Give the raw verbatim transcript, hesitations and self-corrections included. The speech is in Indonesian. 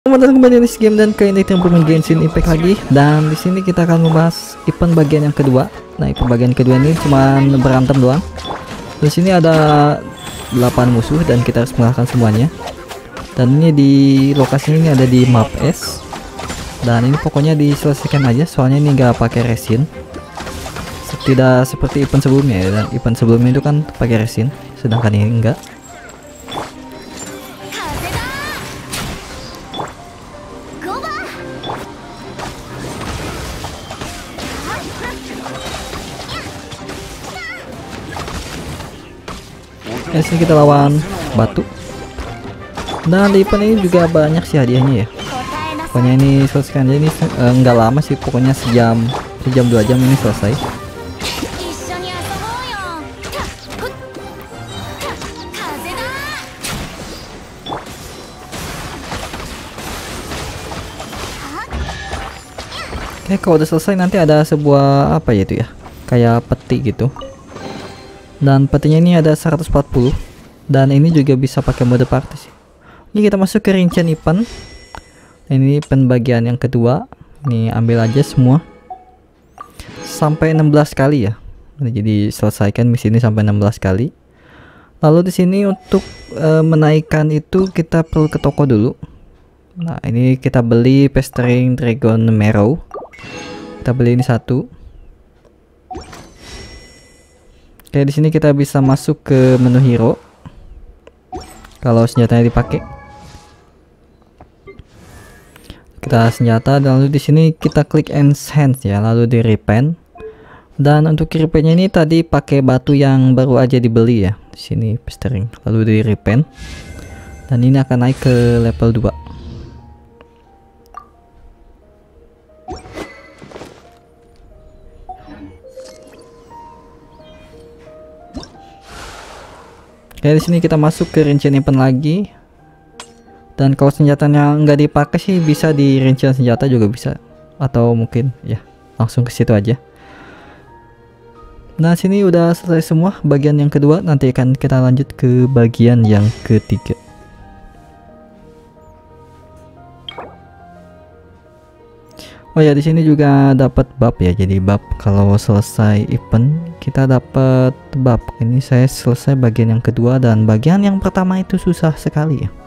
Selamat datang kembali di game dan kali ini kita bermain Genshin Impact lagi, dan di sini kita akan membahas event bagian yang kedua. Nah, event bagian kedua ini cuma berantem doang. Di sini ada delapan musuh dan kita harus mengalahkan semuanya. Dan ini di lokasi ini ada di map S. Dan ini pokoknya diselesaikan aja, soalnya ini nggak pakai resin. Tidak seperti event sebelumnya ya. Dan event sebelumnya itu kan pakai resin, sedangkan ini enggak. Ya, sini kita lawan batu. Dan di event ini juga banyak sih hadiahnya ya. Pokoknya ini selesaikan aja, ini eh, nggak lama sih, pokoknya sejam sejam dua jam ini selesai. Oke, kalau udah selesai nanti ada sebuah apa ya itu ya, kayak peti gitu. Dan petinya ini ada seratus empat puluh, dan ini juga bisa pakai mode party sih. Ini kita masuk ke rincian event. Ini event bagian yang kedua. Ini ambil aja semua sampai enam belas kali ya. Jadi selesaikan misi ini sampai enam belas kali. Lalu di sini untuk e, menaikkan itu kita perlu ke toko dulu. Nah, ini kita beli Pestering Dragon Marrow. Kita beli ini satu. Oke, di sini kita bisa masuk ke menu hero. Kalau senjatanya dipakai, kita senjata, dan lalu di sini kita klik enhance ya, lalu di repaint. Dan untuk repaintnya ini tadi pakai batu yang baru aja dibeli ya. Di sini pestering, lalu di repaint. Dan ini akan naik ke level dua. Oke, di sini kita masuk ke rincian event lagi. Dan kalau senjatanya nggak dipakai sih bisa di rincian senjata juga bisa, atau mungkin ya langsung ke situ aja. Nah, sini udah selesai semua bagian yang kedua. Nanti akan kita lanjut ke bagian yang ketiga. Oh ya, di sini juga dapat bab ya. Jadi bab kalau selesai event kita dapat bab. Ini saya selesai bagian yang kedua, dan bagian yang pertama itu susah sekali ya.